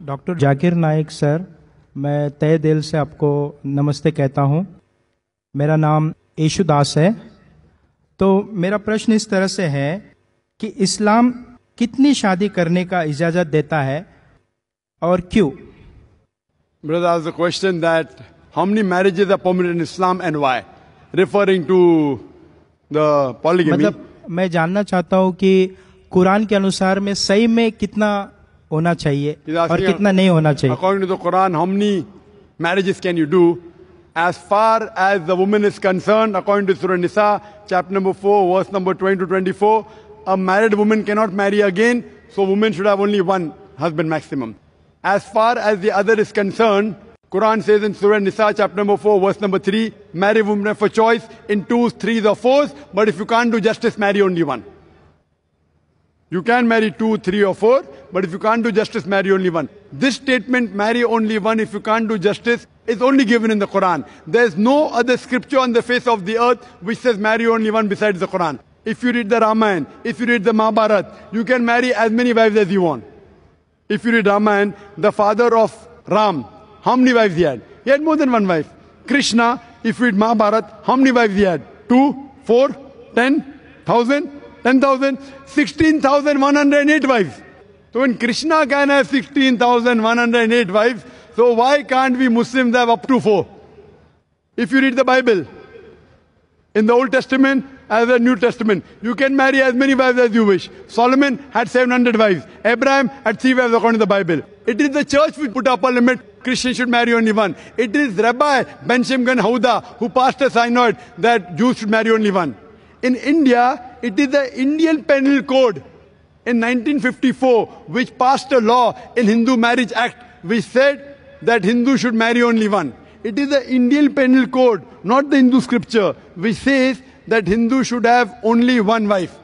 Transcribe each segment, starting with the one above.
Doctor Zakir Naik sir, मैं तहे दिल से आपको नमस्ते कहता हूँ। मेरा नाम येशुदास है। तो मेरा प्रश्न इस तरह से है कि इस्लाम कितनी शादी करने का इजाज़त देता है और क्यों? Brother asked the question that how many marriages are permitted in Islam and why? Referring to the polygamy. मतलब मैं जानना चाहता हूँ कि कुरान के अनुसार में सही में कितना होना चाहिए और कितना नहीं होना चाहिए। According to the Quran, how many marriages can you do? As far as the woman is concerned, according to Surah Nisa, chapter number 4, verse number 20 to 24, a married woman cannot marry again, so women should have only one husband maximum. As far as the other is concerned, Quran says in Surah Nisa, chapter number 4, verse number 3, marry women for choice in 2s, 3s or 4s, but if you can't do justice, marry only one. You can marry 2, 3 or 4, but if you can't do justice, marry only one. This statement, marry only one if you can't do justice, is only given in the Quran. There is no other scripture on the face of the earth which says marry only one besides the Quran. If you read the Ramayana, if you read the Mahabharata, you can marry as many wives as you want. If you read Ramayana, the father of Ram, how many wives he had? He had more than one wife. Krishna, if you read Mahabharata, how many wives he had? 2, 4, 10, 1,000, 10,000, 16,108 wives. So when Krishna can have 16,108 wives, so why can't we Muslims have up to 4? If you read the Bible, in the Old Testament as the New Testament, you can marry as many wives as you wish. Solomon had 700 wives. Abraham had 3 wives according to the Bible. It is the church which put up a limit. Christians should marry only one. It is Rabbi Ben Shimgan Houda who passed a synod that Jews should marry only one. In India, it is the Indian Penal Code in 1954 which passed a law in Hindu Marriage Act which said that Hindus should marry only one. It is the Indian Penal Code, not the Hindu scripture, which says that Hindus should have only one wife.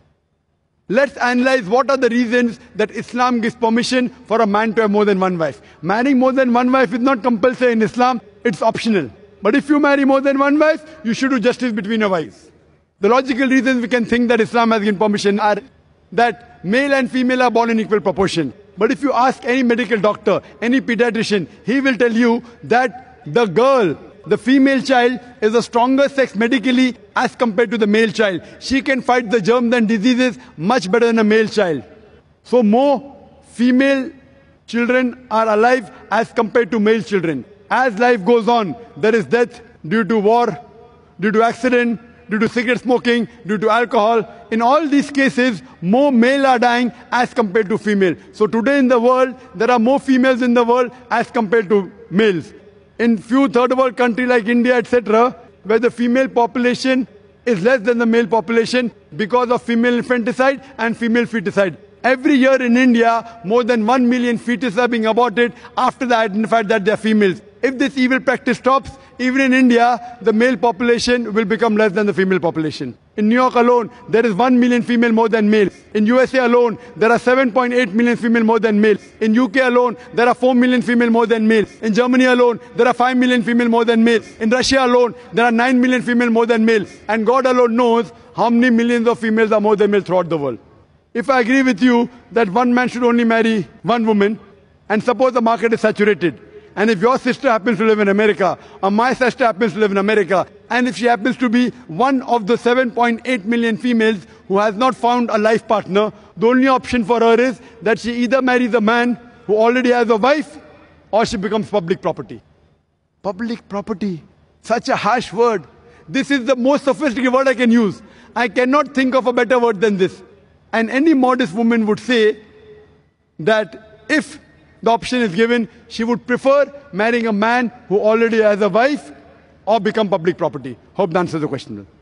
Let's analyze what are the reasons that Islam gives permission for a man to have more than one wife. Marrying more than one wife is not compulsory in Islam, it's optional. But if you marry more than one wife, you should do justice between your wives. The logical reasons we can think that Islam has given permission are that male and female are born in equal proportion. But if you ask any medical doctor, any pediatrician, he will tell you that the girl, the female child, is a stronger sex medically as compared to the male child. She can fight the germs and diseases much better than a male child. So more female children are alive as compared to male children. As life goes on, there is death due to war, due to accident, due to cigarette smoking, due to alcohol. In all these cases, more male are dying as compared to female. So today in the world, there are more females in the world as compared to males. In few third world countries like India, etc., where the female population is less than the male population because of female infanticide and female feticide. Every year in India, more than 1 million fetuses are being aborted after they identified that they are females. If this evil practice stops, even in India, the male population will become less than the female population. In New York alone, there is 1 million female more than males. In USA alone, there are 7.8 million female more than males. In UK alone, there are 4 million female more than males. In Germany alone, there are 5 million female more than males. In Russia alone, there are 9 million female more than males. And God alone knows how many millions of females are more than males throughout the world. If I agree with you that one man should only marry one woman, and suppose the market is saturated, and if your sister happens to live in America, or my sister happens to live in America, and if she happens to be one of the 7.8 million females who has not found a life partner, the only option for her is that she either marries a man who already has a wife, or she becomes public property. Public property. Such a harsh word. This is the most sophisticated word I can use. I cannot think of a better word than this. And any modest woman would say that if the option is given, she would prefer marrying a man who already has a wife or become public property. Hope that answers the question.